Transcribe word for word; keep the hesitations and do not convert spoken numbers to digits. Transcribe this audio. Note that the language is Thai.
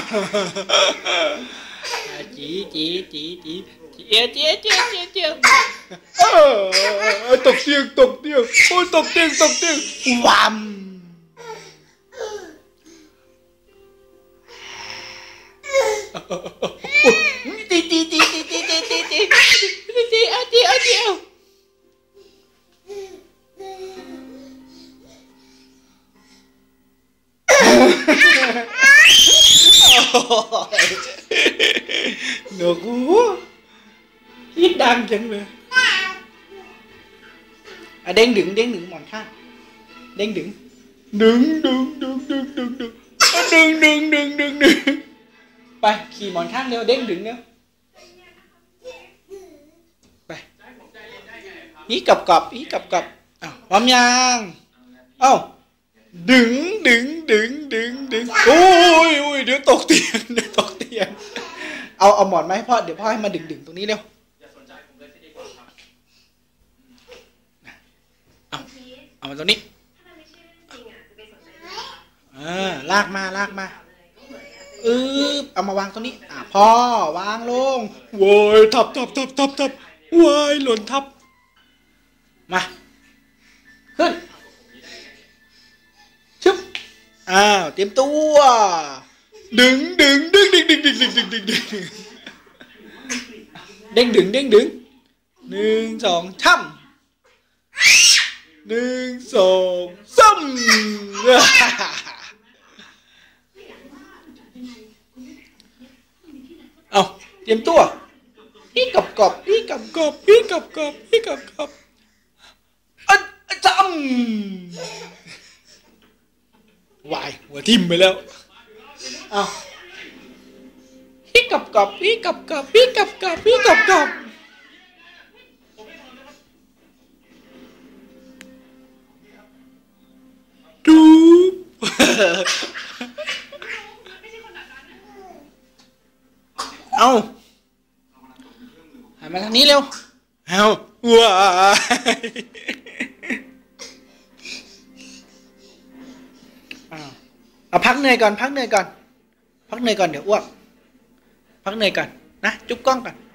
จีจีจีจีจีเอจีเจีเจีเจีตกเตียงตกเตียงโอ้ยตกเตียงตกเตียงวัมจีจีจีจีจีจีจีจีจีเอาจีเอาจีเอาหนูกูคิดดังจังเลยอ่ะเด้งดึงเด้งดึงหมอนข้างเด้งดึงดึงดึงดึงดึงดึงดึงดึงดึงดึงดึงดึงไปขี่หมอนข้างเร็วเด้งดึงเร็วไปอีกับกับอีกับกับอ้าวพร้อมยังเอ้าดึงดึงดึงดึงดึงโอ้ยโอ้ยเดี๋ยวตกเตียงเดี๋ยวตกเตียงเอาเอาหมอนมาให้พ่อเดี๋ยวพ่อให้มาดึงดึงตรงนี้เร็วเอาเอามาตรงนี้เออลากมาลากมาอือเอามาวางตรงนี้อ่ะพ่อวางลงโว้ยทับทับทับทับทับว้ายหล่นทับมาขึ้นชึบอ้าวเตรียมตัวดึงดึงดึงดึงดึงดึงดึงดึงดึงดึงเด้งดึงเด้งดึงหนึ่งสองช่ำหนึ่งสองซ้ำเอาเตรียมตัวพี่กับกบพี่กับกบพี่กับกบพี่กับกบอ่ะจ้ำวายหัวทิ่มไปแล้วเอาพี่กับกบพี่กับกบพี่กับกบพี่กับกบดูเอาหันมาทางนี้เร็วเอาว้าเอาพักเหนื่อยก่อนพักเหนื่อยก่อนพักเหนื่อยก่อนเดี๋ยวอ้วกพักเหนื่อยก่อนนะจุ๊บกล้องก่อน